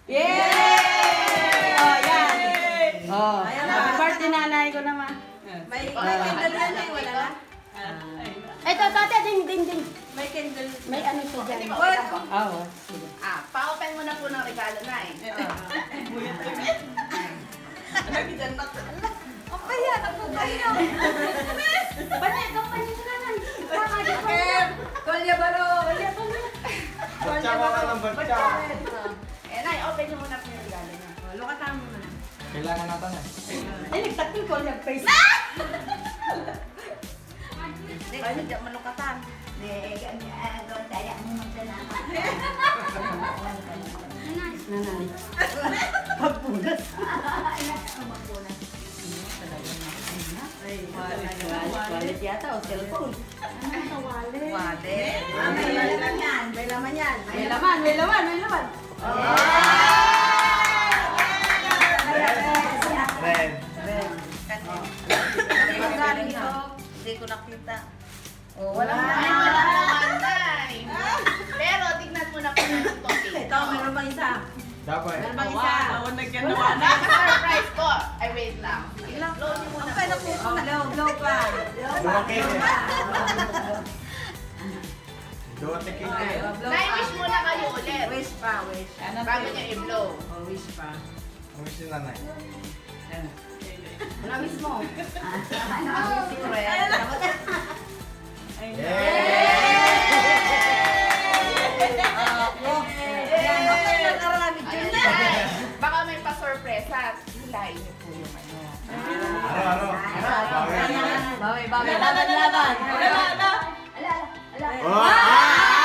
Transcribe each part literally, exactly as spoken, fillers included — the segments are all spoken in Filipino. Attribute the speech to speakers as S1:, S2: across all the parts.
S1: Yay! Oh, yan. Oh, happy birthday nanay ko naman.
S2: May candle yan eh, wala na.
S1: Ito, tate, ding, ding, ding.
S2: May candle.
S1: May ano siya dyan. Oo, sige.
S2: Ah, pa-open mo na po ng regalo na eh. Ano bitan na to? Ang kaya, ako kayo.
S1: Panay, kampanya sa nanan.
S2: Kem! Kolya baro! Kolya baro!
S3: Batsa ka ka ng batsa.
S2: Eh, nay, open nyo muna po yung regalo niya. Lukatan mo muna.
S3: Kailangan natin eh.
S1: Ay, nagtakil ko yung face.
S2: Hindi, kasi dyan malukatan. Hindi, ganyan. Daya mo muna naman.
S1: Nanay. Pagpunas.
S2: Magpunas.
S1: Wallet yata o cellphone.
S2: Ano sa wallet? Wallet. Ah, may laman yan. May laman yan.
S1: May laman, may laman, may laman.
S3: Red.
S2: Magaling ito. Hindi ko nakita.
S1: Oh, wala
S2: Ay,
S1: na.
S2: wala naman, nay. Pero tignan mo na po ng topic. Ito, meron pang isa.
S3: Dapat.
S2: Meron pang isa.
S1: Wala.
S2: Naka-surprise po. Ay, wait lang. I-upload niyo muna po. Blow, blow pa.
S3: Lumaki. Duwate king eh.
S2: Nay-wish muna kayo ulit.
S4: Wish pa, wish.
S2: Bago niyo i-blow.
S4: Oh, wish pa.
S3: Ang wish ni nanay.
S2: Ano wish mo? Baka may pa-sorpresa. Hilain niyo po yung ano.
S3: Aro, aro.
S1: Bawi, bawi, laban, laban.
S3: Oh!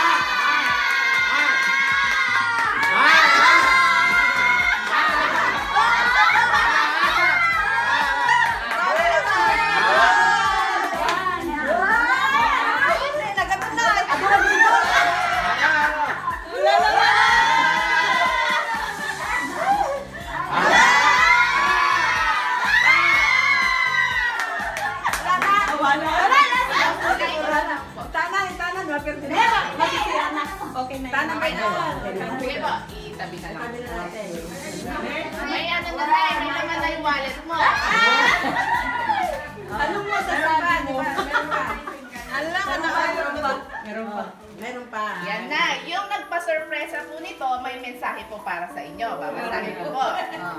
S1: Okay na.
S2: Tanang kayo na. Sige po, itabi na lang. May ano na tayo, may laman na yung wallet mo.
S1: Anong masasabi mo?
S2: Meron pa.
S1: Alam, ano ba? Meron pa. Meron pa.
S4: Meron pa.
S2: Yan na. Yung nagpa-surpresa po nito, may mensahe po para sa inyo. Babasahin ko po.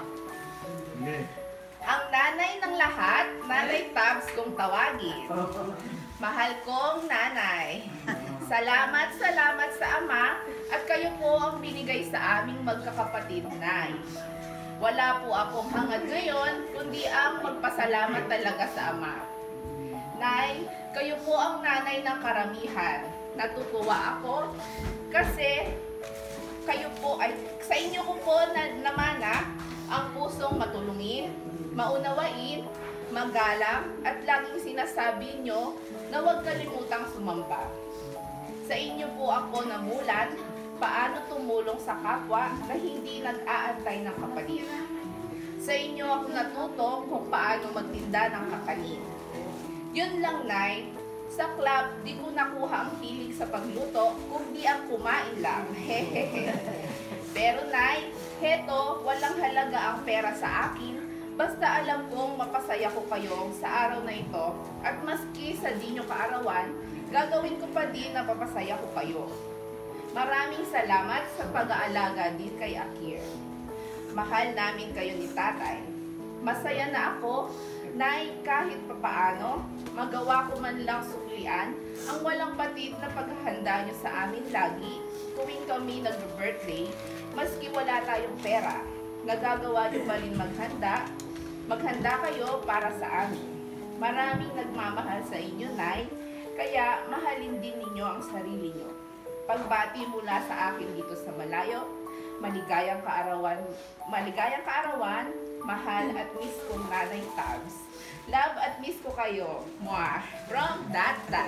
S3: Hindi.
S2: Ang nanay ng lahat, Nanay Tabs kung tawagin. Mahal kong nanay. Salamat, salamat sa ama at kayo po ang binigay sa aming magkakapatid, Nay. Wala po akong hangad ngayon, kundi ang magpasalamat talaga sa ama. Nay, kayo po ang nanay ng karamihan. Natutuwa ako kasi kayo po ay sa inyo ko po na namana ang pusong matulungin, maunawain, magalang at laging sinasabi nyo na huwag kalimutang sumamba. Sa inyo po ako namulat paano tumulong sa kapwa na hindi nag-aantay ng kapalit. Sa inyo ako natuto kung paano magtinda ng kakanin. Yun lang, Nay. Sa club, di ko nakuha ang hilig sa pagluto, kundi ang kumain lang. Hehehe. Pero, Nay, heto, walang halaga ang pera sa akin. Basta alam kong mapasaya ko kayo sa araw na ito. At maski sa di nyo kaarawan, gagawin ko pa din na papasaya ko kayo. Maraming salamat sa pag-aalaga din kay Akir. Mahal namin kayo ni Tatay. Masaya na ako, Nay, kahit papaano, magawa ko man lang suklian ang walang patid na paghahanda nyo sa amin lagi tuwing kami nag-birthday, maski wala tayong pera. Nagagawa nyo pa rin maghanda, maghanda kayo para sa amin. Maraming nagmamahal sa inyo, Nay, kaya mahalin din ninyo ang sarili nyo. Pagbati mula sa akin dito sa malayo, maligayang kaarawan, maligayang kaarawan, mahal at miss kong Nanay Tabs. Love at miss ko kayo. Mwah! From Data.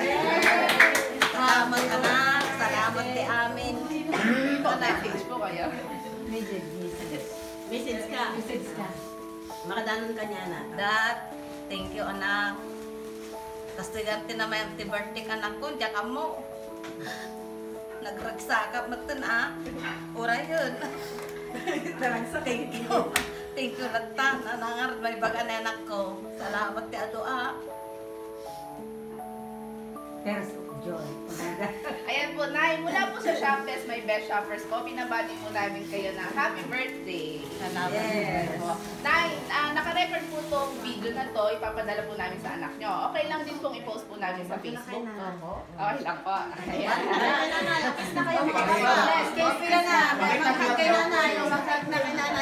S4: Salamat anak. Salamat di amin.
S2: Message po kayo.
S1: Message, message.
S4: Message ka.
S1: Message ka.
S4: Makadanon ka niya na. Dad, thank you anak. Tapos tigante na may birthday ka anak ko. Diyan ka mo. Nagragsakap magtan ah. Ura yun. Thank you. Thank you latan. Nanangar may baga na anak ko. Salamat ti adua.
S2: Ayan po, Nay. Mula po sa Shopfest, may Best Shoppers po. Binabati po namin kayo ng happy birthday.
S4: Salamat.
S2: Yes. Nay, uh, naka-record po itong video na to. Ipapadala po namin sa anak nyo. Okay lang din pong i-post po namin sa Facebook. Okay lang po. Ayan.
S4: Na kayo yes, kayo na na. Magkakag kayo na na. Yung magkakag na kayo na na.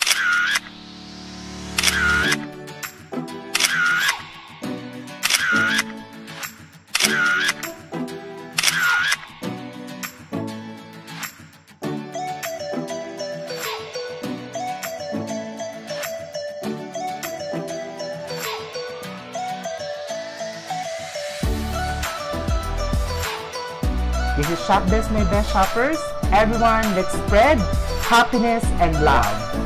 S5: This is Shop Best My Best Shoppers. Everyone, let's spread happiness and love.